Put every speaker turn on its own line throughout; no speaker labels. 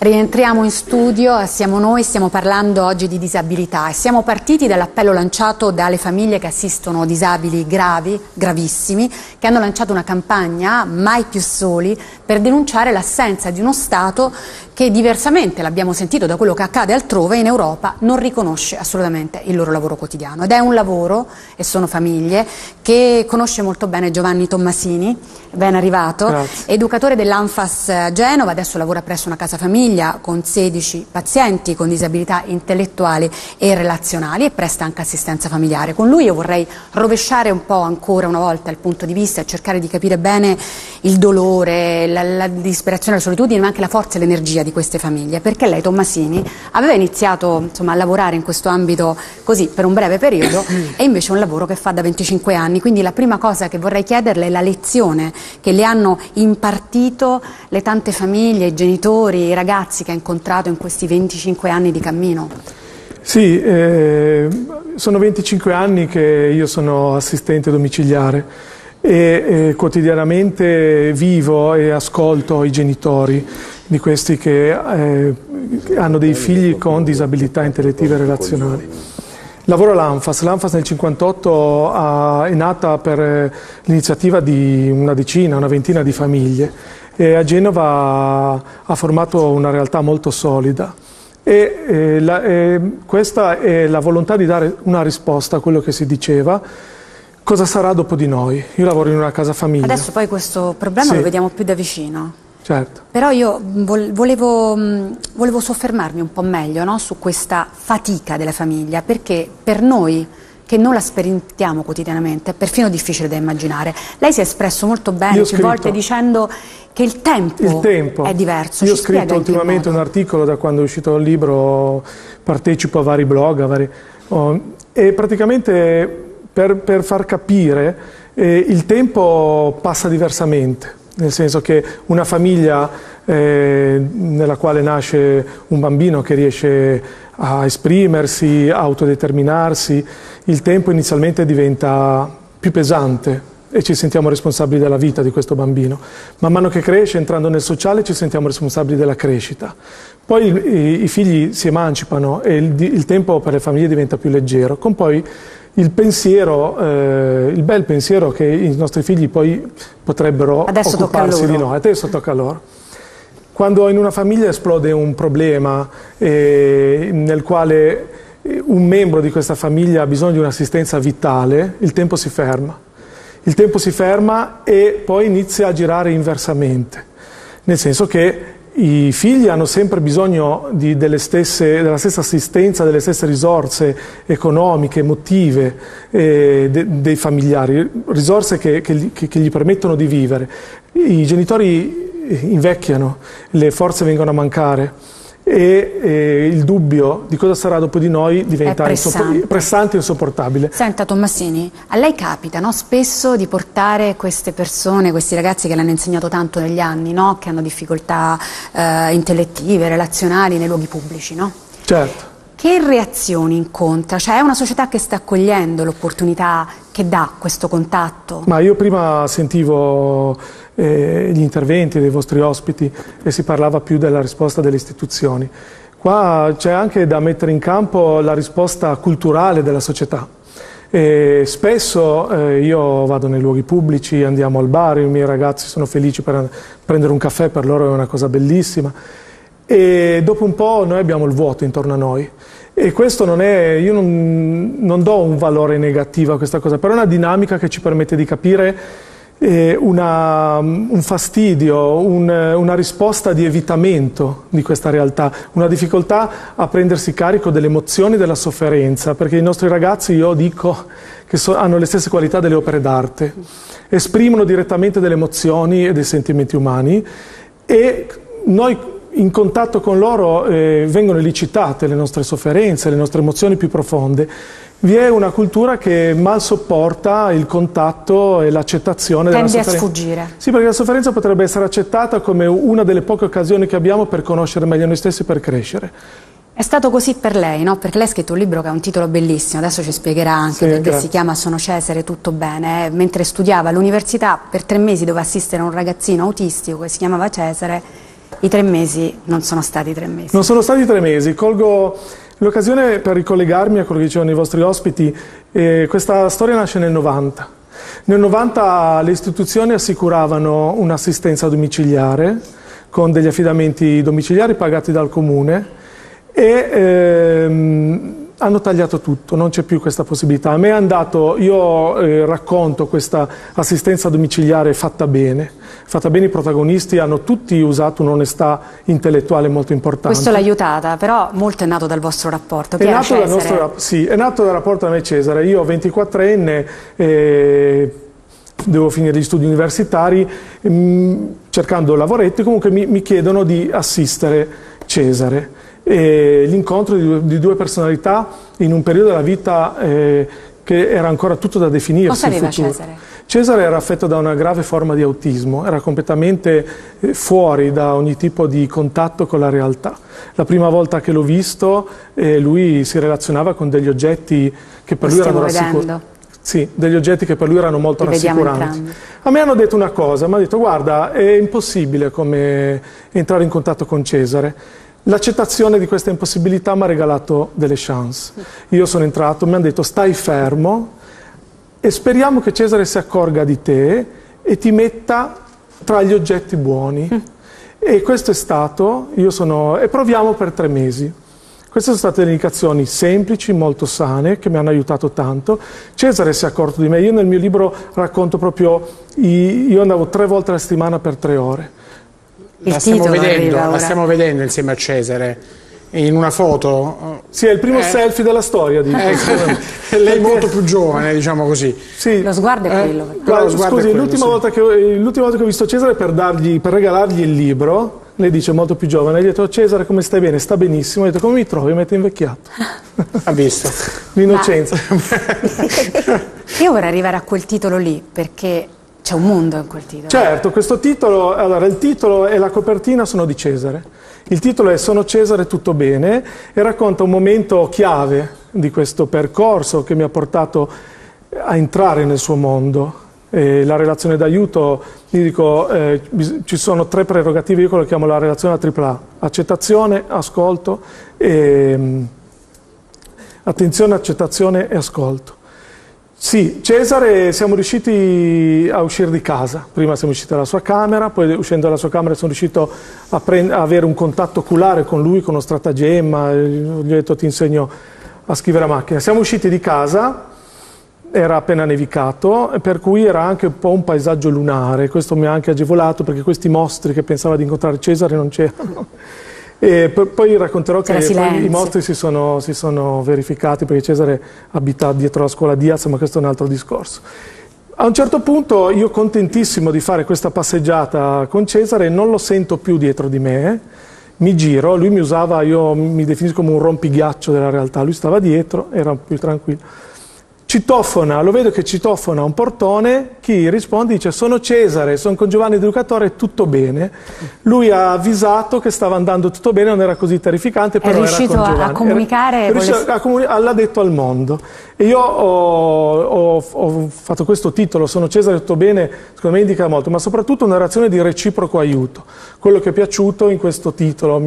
Rientriamo in studio, siamo noi, stiamo parlando oggi di disabilità e siamo partiti dall'appello lanciato dalle famiglie che assistono disabili gravi, gravissimi, che hanno lanciato una campagna Mai più soli per denunciare l'assenza di uno Stato che, diversamente, l'abbiamo sentito da quello che accade altrove in Europa, non riconosce assolutamente il loro lavoro quotidiano. Ed è un lavoro, e sono famiglie, che conosce molto bene Giovanni Tommasini, ben arrivato,
grazie.
Educatore dell'Anfas Genova, adesso lavora presso una casa famiglia con 16 pazienti con disabilità intellettuali e relazionali e presta anche assistenza familiare. Con lui io vorrei rovesciare un po' ancora una volta il punto di vista e cercare di capire bene il dolore, la disperazione, la solitudine, ma anche la forza e l'energia di queste famiglie, perché lei, Tommasini, aveva iniziato insomma, a lavorare in questo ambito così per un breve periodo e invece è un lavoro che fa da 25 anni, quindi la prima cosa che vorrei chiederle è la lezione che le hanno impartito le tante famiglie, i genitori, i ragazzi che ha incontrato in questi 25 anni di cammino.
Sì, sono 25 anni che io sono assistente domiciliare e quotidianamente vivo e ascolto i genitori di questi che hanno dei figli con disabilità intellettive e relazionali. Lavoro all'Anfas. L'Anfas nel 1958 è nata per l'iniziativa di una decina, una ventina di famiglie e a Genova ha formato una realtà molto solida. Questa è la volontà di dare una risposta a quello che si diceva. Cosa sarà dopo di noi? Io lavoro in una casa famiglia.
Adesso poi questo problema lo vediamo più da vicino.
Certo.
Però io volevo soffermarmi un po' meglio, no, su questa fatica della famiglia, perché per noi che non la sperimentiamo quotidianamente è perfino difficile da immaginare. Lei si è espresso molto bene più volte dicendo che il tempo è diverso.
Io ho scritto ultimamente un articolo da quando è uscito il libro, partecipo a vari blog, e praticamente per far capire il tempo passa diversamente. Nel senso che una famiglia nella quale nasce un bambino che riesce a esprimersi, a autodeterminarsi, il tempo inizialmente diventa più pesante e ci sentiamo responsabili della vita di questo bambino. Man mano che cresce, entrando nel sociale, ci sentiamo responsabili della crescita. Poi i figli si emancipano e il tempo per le famiglie diventa più leggero, con poi il bel pensiero che i nostri figli poi potrebbero occuparsi di noi. Adesso tocca a loro. Quando in una famiglia esplode un problema nel quale un membro di questa famiglia ha bisogno di un'assistenza vitale, il tempo si ferma. Il tempo si ferma e poi inizia a girare inversamente, nel senso che i figli hanno sempre bisogno della stessa assistenza, delle stesse risorse economiche, emotive dei familiari, risorse che gli permettono di vivere. I genitori invecchiano, le forze vengono a mancare e il dubbio di cosa sarà dopo di noi diventa pressante e insopportabile.
Senta Tommasini, a lei capita, no, spesso di portare queste persone, questi ragazzi che le hanno insegnato tanto negli anni, no, che hanno difficoltà intellettive, relazionali nei luoghi pubblici, no?
Certo.
Che reazioni incontra? Cioè è una società che sta accogliendo l'opportunità che dà questo contatto?
Ma io prima sentivo gli interventi dei vostri ospiti e si parlava più della risposta delle istituzioni. Qua c'è anche da mettere in campo la risposta culturale della società. Spesso io vado nei luoghi pubblici, andiamo al bar, i miei ragazzi sono felici per prendere un caffè, per loro è una cosa bellissima. E dopo un po' noi abbiamo il vuoto intorno a noi e questo non è, io non do un valore negativo a questa cosa, però è una dinamica che ci permette di capire un fastidio, una risposta di evitamento di questa realtà, una difficoltà a prendersi carico delle emozioni e della sofferenza, perché i nostri ragazzi, io dico, che hanno le stesse qualità delle opere d'arte, esprimono direttamente delle emozioni e dei sentimenti umani e noi in contatto con loro vengono elicitate le nostre sofferenze, le nostre emozioni più profonde. Vi è una cultura che mal sopporta il contatto e l'accettazione della sofferenza.
Tende a sfuggire.
Sì, perché la sofferenza potrebbe essere accettata come una delle poche occasioni che abbiamo per conoscere meglio noi stessi e per crescere.
È stato così per lei, no? Perché lei ha scritto un libro che ha un titolo bellissimo, adesso ci spiegherà anche perché si chiama Sono Cesare, tutto bene. Mentre studiava all'università per 3 mesi doveva assistere a un ragazzino autistico che si chiamava Cesare I 3 mesi non sono stati 3 mesi.
Non sono stati 3 mesi. Colgo l'occasione per ricollegarmi a quello che dicevano i vostri ospiti. Questa storia nasce nel 90. Nel 90 le istituzioni assicuravano un'assistenza domiciliare con degli affidamenti domiciliari pagati dal comune e hanno tagliato tutto, non c'è più questa possibilità. A me è andato, io racconto questa assistenza domiciliare fatta bene, i protagonisti hanno tutti usato un'onestà intellettuale molto importante.
Questo l'ha aiutata, però molto è nato dal vostro rapporto.
È nato dal rapporto da me e Cesare. Io 24enne, devo finire gli studi universitari, cercando lavoretti, comunque mi chiedono di assistere Cesare. L'incontro di 2 personalità in un periodo della vita che era ancora tutto da definirsi.
Cosa aveva
il futuro.
Cesare?
Cesare era affetto da una grave forma di autismo, era completamente fuori da ogni tipo di contatto con la realtà. La prima volta che l'ho visto lui si relazionava con degli oggetti che per lui erano rassicuranti. Sì, degli oggetti che per lui erano molto rassicuranti. A me hanno detto una cosa, mi hanno detto guarda, è impossibile come entrare in contatto con Cesare. L'accettazione di questa impossibilità mi ha regalato delle chance. Io sono entrato, mi hanno detto stai fermo e speriamo che Cesare si accorga di te e ti metta tra gli oggetti buoni. E questo è stato, e proviamo per 3 mesi. Queste sono state le indicazioni semplici, molto sane, che mi hanno aiutato tanto. Cesare si è accorto di me. Io nel mio libro racconto proprio, io andavo 3 volte alla settimana per 3 ore.
La stiamo vedendo insieme a Cesare in una foto.
Sì, è il primo selfie della storia.
Lei è molto più giovane, diciamo così.
Sì. Lo sguardo è quello.
Scusi, l'ultima volta che ho visto Cesare per regalargli il libro, lei dice molto più giovane, gli ho detto Cesare come stai bene? Sta benissimo. Ho detto come mi trovi? Mi avete invecchiato.
Ha visto?
L'innocenza.
Io vorrei arrivare a quel titolo lì, perché c'è un mondo in quel titolo.
Certo, questo titolo, allora il titolo e la copertina sono di Cesare. Il titolo è Sono Cesare, tutto bene e racconta un momento chiave di questo percorso che mi ha portato a entrare nel suo mondo. La relazione d'aiuto, gli dico, ci sono 3 prerogative, io quello che chiamo la relazione AAA: accettazione, ascolto e attenzione, accettazione e ascolto. Sì, Cesare siamo riusciti a uscire di casa, prima siamo usciti dalla sua camera, poi uscendo dalla sua camera sono riuscito a avere un contatto oculare con lui, con uno stratagemma, gli ho detto ti insegno a scrivere a macchina. Siamo usciti di casa, era appena nevicato, per cui era anche un po' un paesaggio lunare, questo mi ha anche agevolato perché questi mostri che pensava di incontrare Cesare non c'erano. E poi racconterò che poi i mostri si sono verificati perché Cesare abita dietro la scuola Diaz, ma questo è un altro discorso. A un certo punto io contentissimo di fare questa passeggiata con Cesare non lo sento più dietro di me, mi giro, lui mi usava, io mi definisco come un rompighiaccio della realtà, lui stava dietro, era più tranquillo. Citofona, lo vedo che citofona un portone, chi risponde dice sono Cesare, sono con Giovanni Educatore, tutto bene. Lui ha avvisato che stava andando tutto bene, non era così terrificante, però era con Giovanni. È riuscito a comunicare? L'ha detto al mondo. E io ho fatto questo titolo, Sono Cesare, tutto bene, secondo me indica molto, ma soprattutto una relazione di reciproco aiuto. Quello che è piaciuto in questo titolo,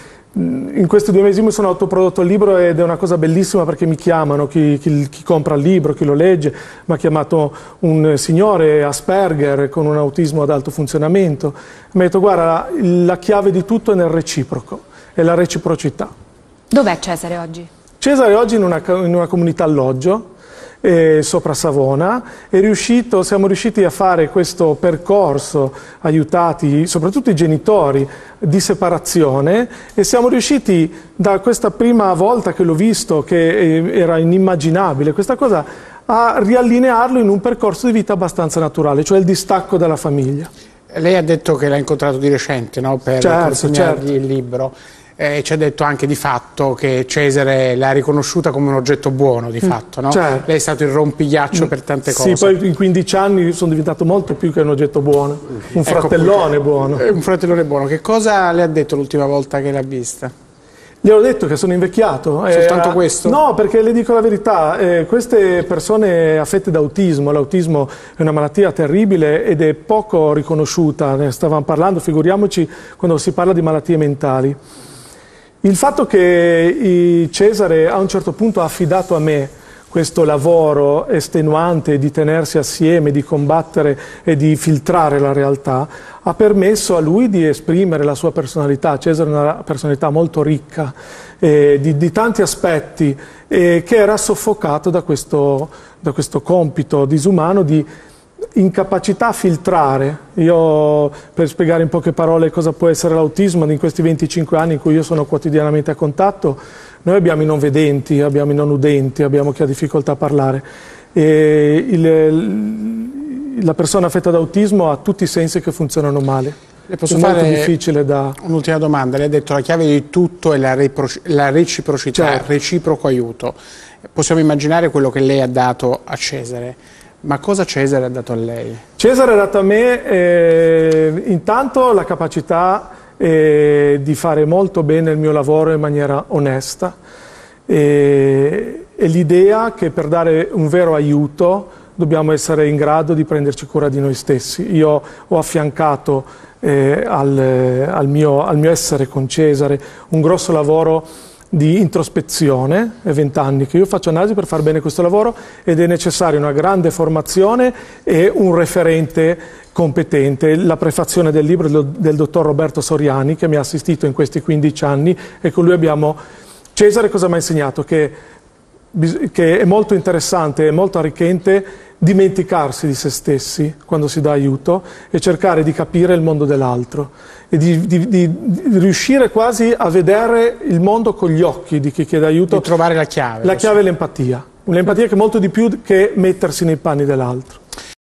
in questi 2 mesi mi sono autoprodotto il libro ed è una cosa bellissima perché mi chiamano, chi compra il libro, chi lo legge, mi ha chiamato un signore Asperger con un autismo ad alto funzionamento, mi ha detto guarda la chiave di tutto è nel reciproco, è la reciprocità.
Dov'è Cesare oggi?
Cesare oggi in una comunità alloggio, sopra Savona, siamo riusciti a fare questo percorso, aiutati soprattutto i genitori, di separazione e siamo riusciti da questa prima volta che l'ho visto, che era inimmaginabile, questa cosa, a riallinearlo in un percorso di vita abbastanza naturale, cioè il distacco dalla famiglia.
Lei ha detto che l'ha incontrato di recente, no? Per consegnargli il libro. Ci ha detto anche di fatto che Cesare l'ha riconosciuta come un oggetto buono, di fatto, no?
Certo.
Lei è stato il rompighiaccio per tante cose.
Sì, poi in 15 anni sono diventato molto più che un oggetto buono, un fratellone buono.
Un fratellone buono. Che cosa le ha detto l'ultima volta che l'ha vista?
Gliel'ho detto che sono invecchiato.
Soltanto questo?
No, perché le dico la verità, queste persone affette da autismo, l'autismo è una malattia terribile ed è poco riconosciuta, ne stavamo parlando, figuriamoci quando si parla di malattie mentali. Il fatto che Cesare a un certo punto ha affidato a me questo lavoro estenuante di tenersi assieme, di combattere e di filtrare la realtà, ha permesso a lui di esprimere la sua personalità. Cesare è una personalità molto ricca, di tanti aspetti, che era soffocato da questo compito disumano di incapacità a filtrare. Io, per spiegare in poche parole cosa può essere l'autismo, in questi 25 anni in cui io sono quotidianamente a contatto, noi abbiamo i non vedenti, abbiamo i non udenti, abbiamo chi ha difficoltà a parlare. La persona affetta da autismo ha tutti i sensi che funzionano male.
Le posso
è
fare
molto difficile da...
Un'ultima domanda. Lei ha detto la chiave di tutto è la reciprocità,
certo.
Reciproco aiuto. Possiamo immaginare quello che lei ha dato a Cesare. Ma cosa Cesare ha dato a lei?
Cesare ha dato a me intanto la capacità di fare molto bene il mio lavoro in maniera onesta e l'idea che per dare un vero aiuto dobbiamo essere in grado di prenderci cura di noi stessi. Io ho affiancato al mio essere con Cesare un grosso lavoro di introspezione, è 20 anni che io faccio analisi per far bene questo lavoro ed è necessaria una grande formazione e un referente competente. La prefazione del libro del dottor Roberto Soriani, che mi ha assistito in questi 15 anni, e con lui abbiamo... Cesare cosa mi ha insegnato? Che è molto interessante e molto arricchente dimenticarsi di se stessi quando si dà aiuto e cercare di capire il mondo dell'altro e di riuscire quasi a vedere il mondo con gli occhi di chi chiede aiuto.
Di trovare la chiave.
La chiave è l'empatia. L'empatia che è molto di più che mettersi nei panni dell'altro.